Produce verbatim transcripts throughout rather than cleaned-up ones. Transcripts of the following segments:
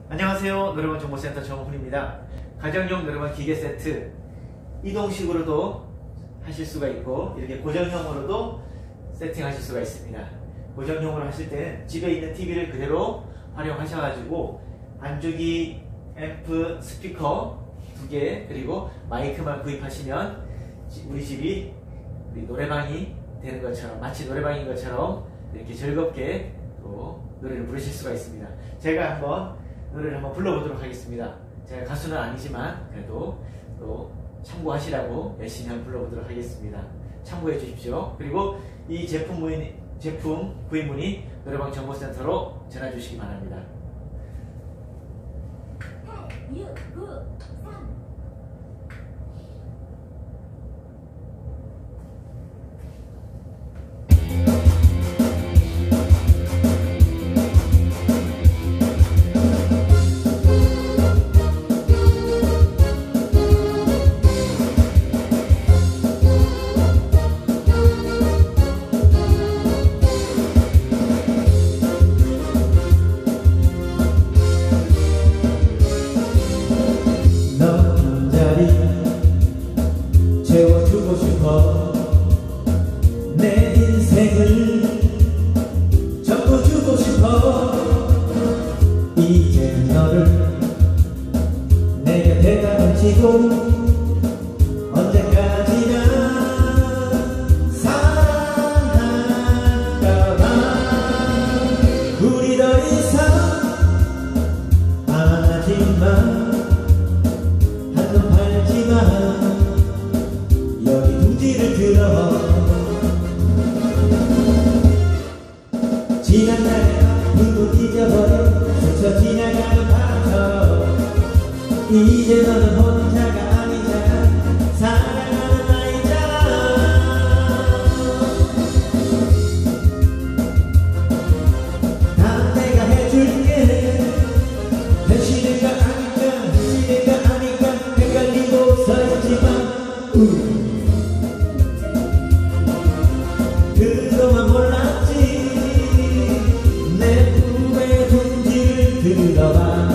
안녕하세요. 노래방 정보센터 정훈입니다. 가정용 노래방 기계 세트 이동식으로도 하실 수가 있고 이렇게 고정형으로도 세팅하실 수가 있습니다. 고정형으로 하실 때는 집에 있는 티비를 그대로 활용하셔가지고 반주기, 앰프, 스피커 두 개 그리고 마이크만 구입하시면 우리 집이 우리 노래방이 되는 것처럼 마치 노래방인 것처럼 이렇게 즐겁게 또 노래를 부르실 수가 있습니다. 제가 한번 노래를 한번 불러보도록 하겠습니다. 제가 가수는 아니지만 그래도 또 참고하시라고 열심히 한번 불러보도록 하겠습니다. 참고해 주십시오. 그리고 이 제품, 무인, 제품 구입 문의 노래방 정보센터로 전화 주시기 바랍니다. 팔, 육, 구, 삼 채워주고 싶어. 내 인생을 전부 주고 싶어. 이제 너를 내 곁에다 얹히고 언제까지나 사랑할까봐. 우리 더 이상 안 하지만 한눈 팔지마. 여기 둥지를 들어 지난 날의 아픔도 잊어버려 스쳐 지나가는 바람처럼 이제 너는 혼자가 아니잖아. 사랑하는 나이잖아. 다 내가 해줄게. 현실인가 아닌가 현실인가 아닌가 헷갈리고 서있지만 우. 그동안 몰랐지. 내 꿈의 둥지를 들어봐.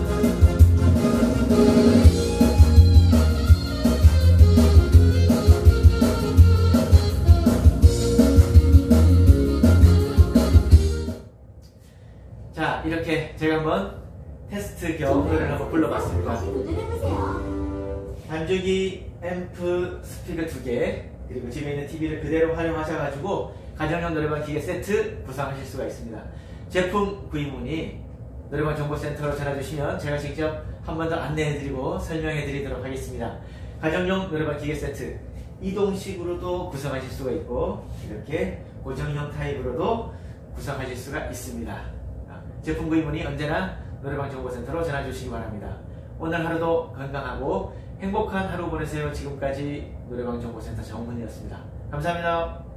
자, 이렇게 제가 한번 테스트 겸 노래를 한번 불러봤습니다. 다시 도전해보세요. 반주기, 앰프, 스피커 두 개 그리고 집에 있는 티비를 그대로 활용하셔가지고 가정용 노래방 기계 세트 구성하실 수가 있습니다. 제품 구입 문의 노래방 정보센터로 전화주시면 제가 직접 한 번 더 안내해드리고 설명해드리도록 하겠습니다. 가정용 노래방 기계 세트 이동식으로도 구성하실 수가 있고 이렇게 고정형 타입으로도 구성하실 수가 있습니다. 제품 구입 문의 언제나 노래방 정보센터로 전화주시기 바랍니다. 오늘 하루도 건강하고 행복한 하루 보내세요. 지금까지 노래방 정보센터 정훈이었습니다. 감사합니다.